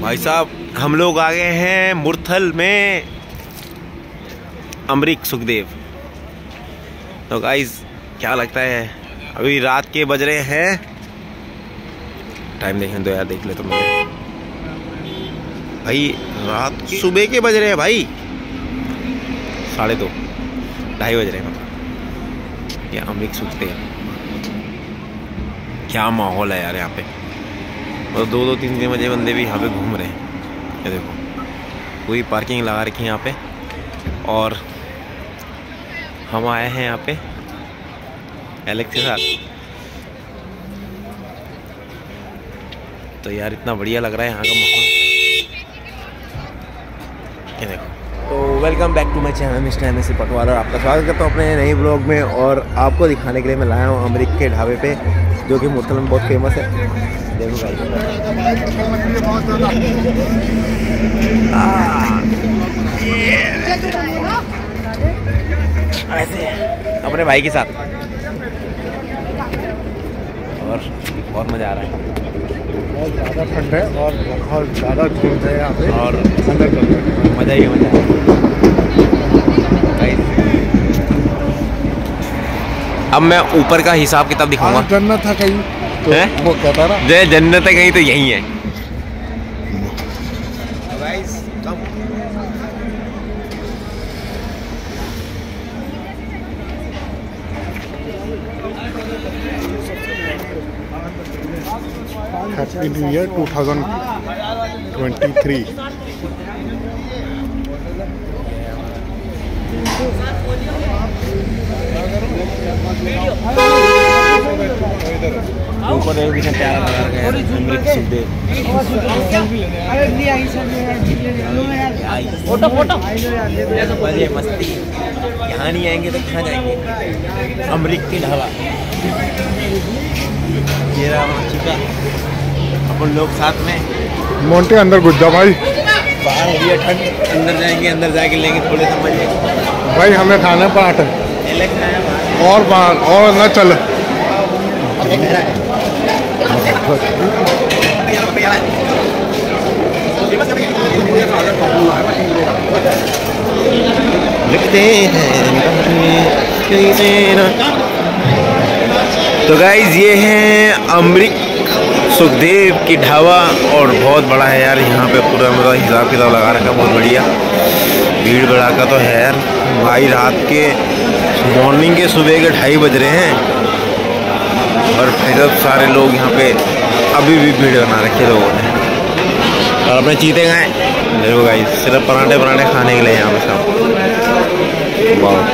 भाई साहब हम लोग आ गए हैं मुरथल में अमरीक सुखदेव। तो गाइस क्या लगता है, अभी रात के बज रहे हैं, टाइम देखने दो यार, देख ले तो मुझे भाई, रात सुबह के बज रहे हैं भाई, 2:30 ढाई बज रहे हैं मतलब। ये अमरीक सुखदेव, क्या माहौल है यार यहाँ पे। और 2-2, 3-3 बजे बंदे भी यहाँ पे घूम रहे हैं। ये देखो पूरी पार्किंग लगा रखी है यहाँ पे, और हम आए हैं यहाँ पे एलेक्स के साथ। तो यार इतना बढ़िया लग रहा है यहाँ का माहौल। ये देखो। तो welcome back to my channel mister MSC Patwar, और आपका स्वागत करता हूँ अपने नए ब्लॉग में। और आपको दिखाने के लिए मैं लाया हूँ अमरीक के ढाबे पे, जो कि मुरथल में बहुत फेमस है। देखो भाई, ऐसे अपने भाई के साथ, और बहुत मज़ा आ रहा है। बहुत ज़्यादा ठंड है और बहुत ज़्यादा धूप है यहाँ पे, और अंदर चलते मज़ा ही मज़ा है। अब मैं ऊपर का हिसाब किताब दिखाऊंगा। जन्नत था कहीं तो है? वो कहता ना जय जन्नत है कहीं तो यही है। Happy new year 2023। ऊपर एग्जीबिशन प्यारा लगा रखा है अमरीक सुखदेव। मजे मस्ती, यहाँ नहीं आएंगे तो कहाँ जाएंगे। अमरीक के ढाबा, ये रहा वहाँ चिका, अपन लोग साथ में। मोंटे अंदर घुस जा भाई, बाहर हो गया ठंड, अंदर जाएंगे, अंदर जाके लेंगे थोड़े से मजे। भाई हमें खाना पराठा और बाहर और न चल। लिखते हैं तो गाइज ये है अमरीक सुखदेव की ढाबा, और बहुत बड़ा है यार यहाँ पे, पूरा मतलब हिसाब किताब लगा रखा, बहुत बढ़िया। भीड़ भड़ाका तो है यार भाई, रात के मॉर्निंग के सुबह के 2:30 बज रहे हैं, और भाई साहब सारे लोग यहाँ पे अभी भी भीड़ बना रखे लोगों ने, और अपने चीते गए। देखो गाइस, सिर्फ पराठे खाने के लिए यहाँ पे सब। वाह,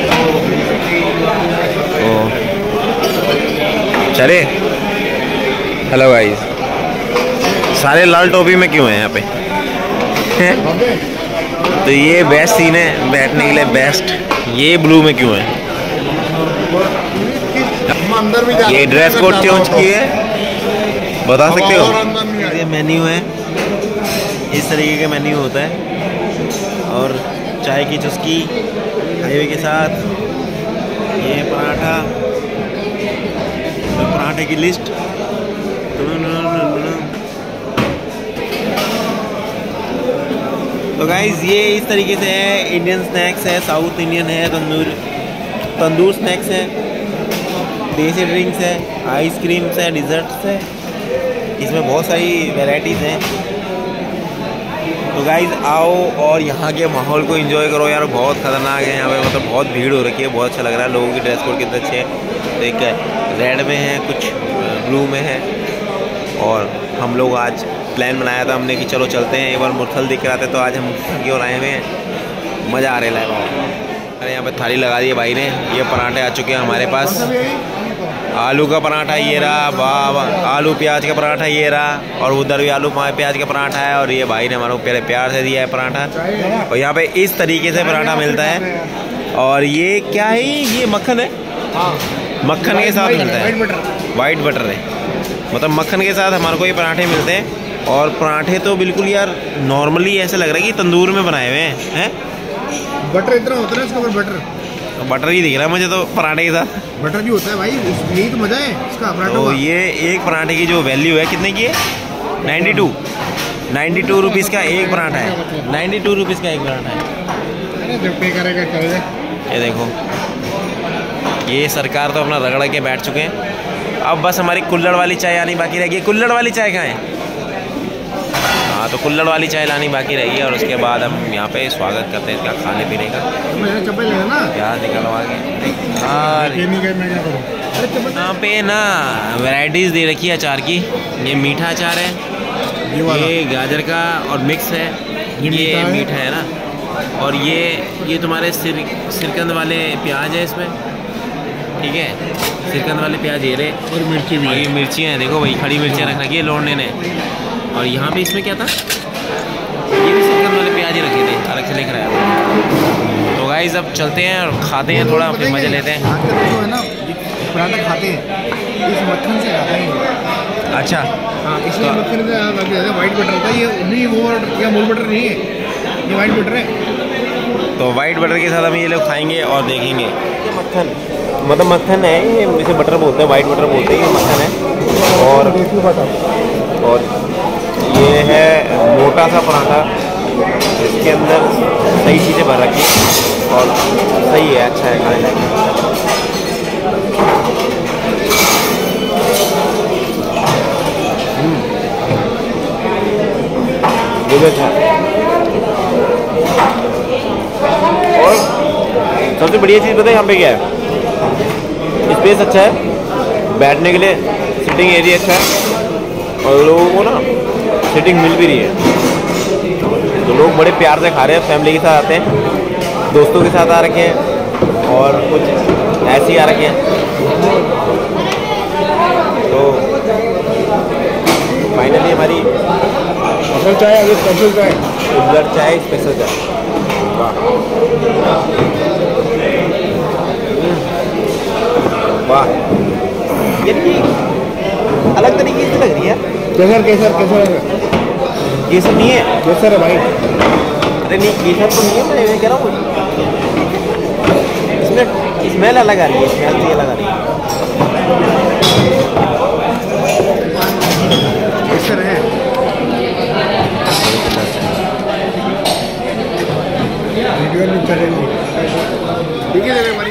तो चले। हेलो गाइस, सारे लाल टोपी में क्यों हैं यहाँ पे? तो ये बेस्ट सीन है बैठने के लिए, बेस्ट। ये ब्लू में क्यों है? ये ड्रेस कोड चेंज की है, बता सकते हो? ये मेन्यू है, इस तरीके का मेन्यू होता है। और चाय की चुस्की हाईवे के साथ, ये पराठा, पराठे की लिस्ट। तो गाइज ये इस तरीके से है। इंडियन स्नैक्स है, साउथ इंडियन है, तंदूर स्नैक्स है, देसी ड्रिंक्स है, आइसक्रीम्स है, डिज़र्ट्स है, इसमें बहुत सारी वैरायटीज़ हैं। तो गाइज आओ और यहाँ के माहौल को एंजॉय करो यार, बहुत ख़तरनाक है यहाँ पे, मतलब बहुत भीड़ हो रखी है, बहुत अच्छा लग रहा है। लोगों की ड्रेस कोड कितने अच्छे हैं, एक रेड में है, कुछ ब्लू में है। और हम लोग आज प्लान बनाया था हमने कि चलो चलते हैं, एक बार मुरथल दिख रहा था, तो आज हम मुरथल की ओर आए हुए हैं, मज़ा आ रहा है। अरे यहाँ पे थाली लगा दी है भाई ने। ये पराठे आ चुके हैं हमारे पास, आलू का पराठा ये रहा, वाह, आलू प्याज का पराठा ये रहा, और उधर भी आलू प्याज का पराठा है, और ये भाई ने हमारे को पहले प्यार से दिया है पराठा। और यहाँ पे इस तरीके से पराठा मिलता है। और ये क्या है, ये मक्खन है, मक्खन के साथ मिलता है, वाइट बटर है, मतलब मक्खन के साथ हमारे को ये पराठे मिलते हैं। और पराठे तो बिल्कुल यार नॉर्मली ऐसे लग रहा है कि तंदूर में बनाए हुए हैं। बटर इतना होता है इसका, बटर ही दिख रहा है मुझे तो पराठे के साथ। बटर भी होता है भाई, यही तो मजा है इसका पराठा। तो ये एक पराठे की जो वैल्यू है कितने की है? 92। 92 रुपीज़ का एक पराठा है। 92 रुपीज़ का एक पराठा है। ये देखो, ये सरकार तो अपना रगड़ के बैठ चुके हैं। अब बस हमारी कुल्हड़ वाली चाय आनी बाकी रहेगी। कुल्हड़ वाली चाय कहाँ है? हाँ, तो कुल्हड़ वाली चाय लानी बाकी रहेगी और उसके बाद हम यहाँ पे स्वागत करते हैं इसका खाने पीने का। प्याज निकलवा के यहाँ पे ना वैरायटीज़ दे रखी है अचार की। ये मीठा अचार है, ये गाजर का और मिक्स है, ये मीठा है ना, और ये तुम्हारे सिरकंद वाले प्याज है इसमें, ठीक है, सिरकंद वाले प्याज ये रहे, और मिर्ची भी, ये मिर्ची हैं, देखो भाई खड़ी मिर्चियाँ रख रखी है लोड़ने ने। और यहाँ पे इसमें क्या था, ये भी सिरकंद वाले प्याज ही रखे थे, अलग से लिख रहा है। तो गाइस अब चलते हैं और खाते हैं थोड़ा, फिर मज़े लेते हैं। जो है ना पराठा खाते हैं इस मक्खन से खाता है। अच्छा, हाँ, इसलिए मक्खन से वाइट बटर होता है। ये नहीं वो या मूल बटर नहीं है, ये वाइट बटर है। तो वाइट बटर के साथ हम ये लोग खाएंगे और देखेंगे। ये मक्खन, मतलब मक्खन है, ये इसे बटर बोलते हैं, वाइट बटर बोलते हैं, ये मक्खन है। और ये है मोटा सा पराठा, इसके अंदर सही चीज़ें भर रखी हैं और सही है, अच्छा है खाने लायक। अच्छा, और सबसे बढ़िया चीज़ पता है यहाँ पे क्या है? स्पेस अच्छा है, बैठने के लिए सिटिंग एरिया अच्छा है, और लोगों को ना सिटिंग मिल भी रही है। तो लोग बड़े प्यार से खा रहे हैं, फैमिली के साथ आते हैं, दोस्तों के साथ आ रखे हैं और कुछ ऐसे ही आ रखे हैं। तो फाइनली हमारी स्पेशल चाय, अभी स्पेशल चाय, कुल्हड़ चाय, स्पेशल चाय। वाह वाह, ये अलग तरीके से लग रही है। केसर केसर केसर केसर नहीं है, केसर है भाई। अरे नहीं, केसर तो नहीं है, मैं कह रहा हूँ इसमें स्मेल अलग आ रही है, स्मेल से अलग आ रही है। केसर है, वीडियो नहीं चलेगी, ठीक है हमारी।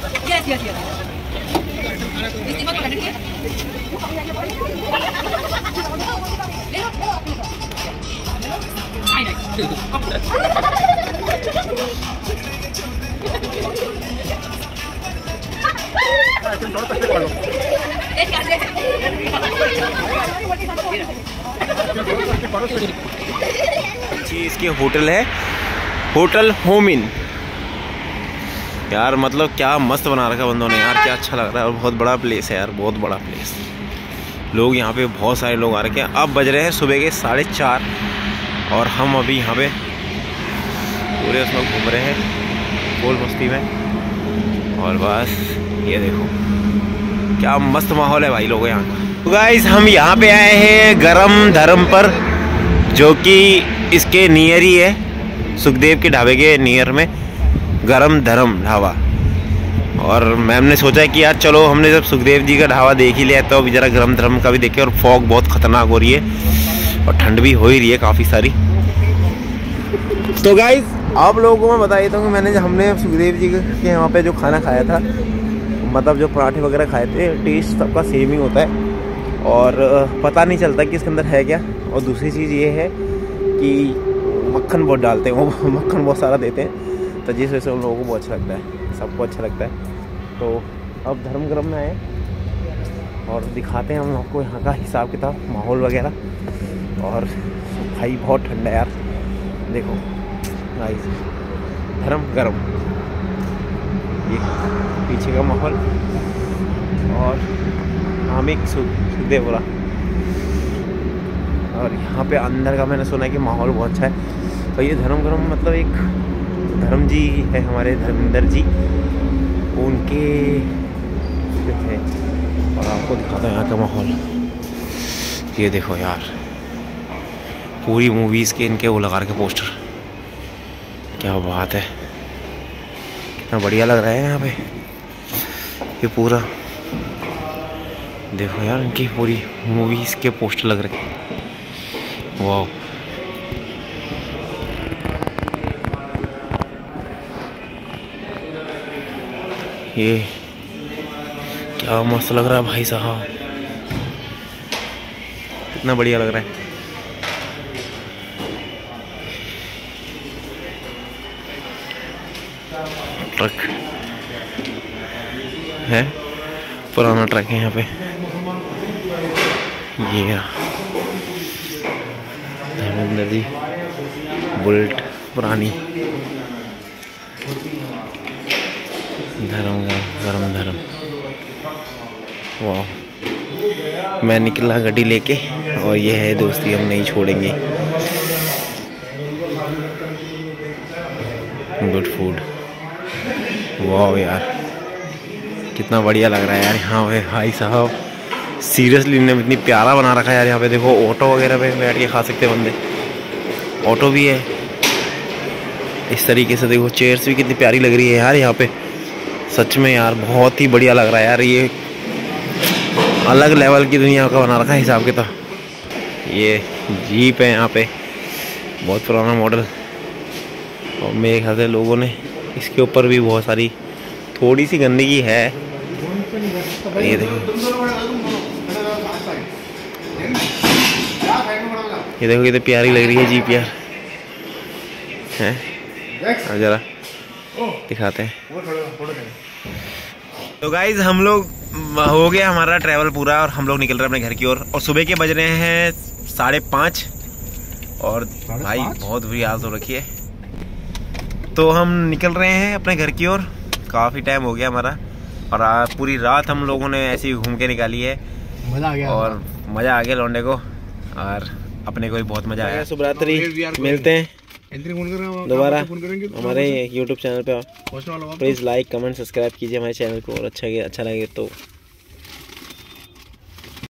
इसके होटल है, होटल होम इन। यार मतलब क्या मस्त बना रखा बंदों ने यार, क्या अच्छा लग रहा है। और बहुत बड़ा प्लेस है यार, बहुत बड़ा प्लेस। लोग यहाँ पे बहुत सारे लोग आ रखे हैं। अब बज रहे हैं सुबह के 4:30 और हम अभी यहाँ पे पूरे उसमें घूम रहे हैं फुल मस्ती में। और बस ये देखो क्या मस्त माहौल है भाई लोगों यहाँ का। तो गाइस हम यहाँ पे आए हैं गरम धर्म पर, जो कि इसके नियर ही है, सुखदेव के ढाबे के नियर में गरम धर्म ढाबा। और मैम ने सोचा कि यार चलो, हमने जब सुखदेव जी का ढाबा देख ही लिया तो अभी ज़रा गरम धर्म का भी देखें। और फॉग बहुत ख़तरनाक हो रही है और ठंड भी हो ही रही है काफ़ी सारी। तो गाइस आप लोगों को मैं बता देता हूँ कि हमने सुखदेव जी के यहाँ पे जो खाना खाया था, मतलब जो पराठे वगैरह खाए थे, टेस्ट सबका सेम ही होता है और पता नहीं चलता कि इसके अंदर है क्या। और दूसरी चीज़ ये है कि मक्खन बहुत डालते हैं, वो मक्खन बहुत सारा देते हैं, तो जिस वजह से उन लोगों को बहुत अच्छा लगता है, सबको अच्छा लगता है। तो अब धर्म गरम में आए और दिखाते हैं हम आपको यहाँ का हिसाब किताब, माहौल वगैरह। और भाई बहुत ठंडा है यार, देखो नाइस धर्म गरम, ये पीछे का माहौल। और हम एक सुखदेव बोला, और यहाँ पे अंदर का मैंने सुना है कि माहौल बहुत अच्छा है। तो ये धर्म गरम मतलब एक धर्म जी है हमारे, धर्मेंद्र जी, उनके है। और आपको दिखाता हूँ यहाँ का माहौल। ये देखो यार, पूरी मूवीज़ के इनके वो लगा के पोस्टर, क्या बात है, कितना बढ़िया लग रहा है यहाँ पे। ये पूरा देखो यार, इनकी पूरी मूवीज़ के पोस्टर लग रहे हैं। वाह ये क्या मस्त लग रहा है भाई साहब, कितना बढ़िया लग रहा है। ट्रक है, पुराना ट्रक है यहाँ पे। ये नदी, बुलेट पुरानी, धर्म गरम धर्म। वाह, मैं निकला गाड़ी लेके और ये है दोस्ती, हम नहीं छोड़ेंगे। Good food. वाह यार, कितना बढ़िया लग रहा है यार यहाँ पे भाई साहब। सीरियसली इन्होंने इतनी प्यारा बना रखा है यार। यहाँ पे देखो ऑटो वगैरह पे बैठ के खा सकते बंदे, ऑटो भी है इस तरीके से। देखो चेयर्स भी कितनी प्यारी लग रही है यार यहाँ पे, सच में यार बहुत ही बढ़िया लग रहा है यार। ये अलग लेवल की दुनिया का बना रखा है हिसाब के। तो ये जीप है यहाँ पे, बहुत पुराना मॉडल, और मेरे ख्याल से लोगों ने इसके ऊपर भी बहुत सारी थोड़ी सी गंदगी है। ये देखो, ये देखो कितनी प्यारी लग रही है जीप यार, हैं? अब जरा दिखाते हैं। तो गाइज हम लोग हो गया हमारा ट्रैवल पूरा, और हम लोग निकल रहे हैं अपने घर की ओर। और सुबह के बज रहे हैं 5:30, और भाई बहुत बुरी हालत हो रखी है। तो हम निकल रहे हैं अपने घर की ओर। काफ़ी टाइम हो गया हमारा, और पूरी रात हम लोगों ने ऐसे ही घूम के निकाली है। मजा आ गया, और मज़ा आ गया लौंडे को, और अपने को भी बहुत मज़ा आया। शुभरात्रि, मिलते हैं दोबारा हमारे YouTube चैनल पे। प्लीज़ लाइक कमेंट सब्सक्राइब कीजिए हमारे चैनल को, और अच्छा लगे तो